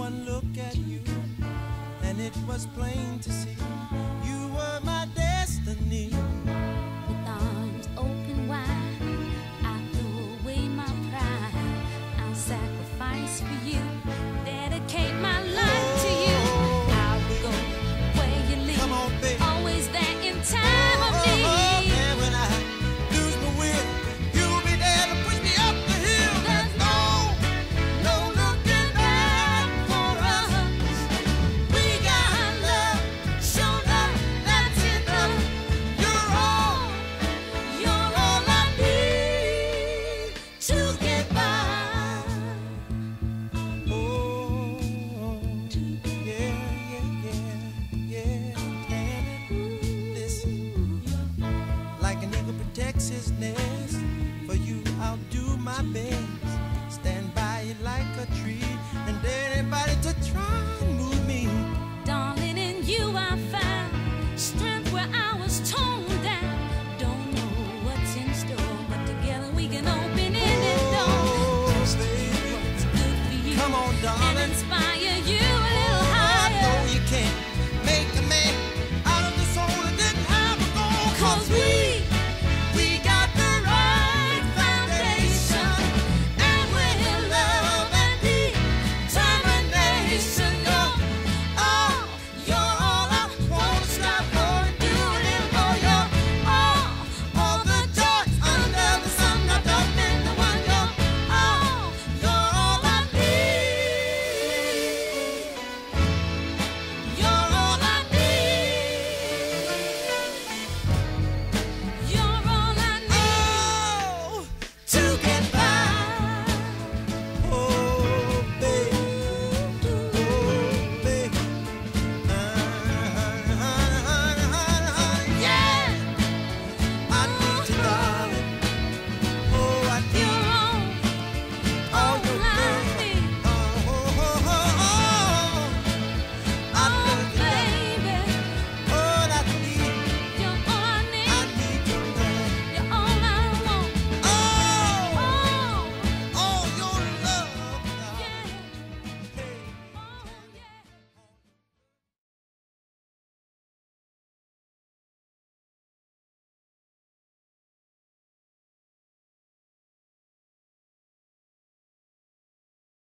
one look at you, and it was plain to see you were my destiny. With arms open wide, I threw away my pride. I'll sacrifice for you, dedicate my life to you. I'll go where you lead, Come on, baby. always there in time of need. And when I lose my will, you'll be there to push me up the hill. There's no looking back for us. We got love, show love, that's enough. You're all I need to get by. Oh, yeah. Listen, like an eagle protects his nest, for you I'll do my best. Stand by you like a tree, and anybody to try and move me. Darling, in you I found strength where I was torn down. Don't know what's in store, but together we can open any door. Oh, Just do baby. what's good for you Come on, darling. and inspire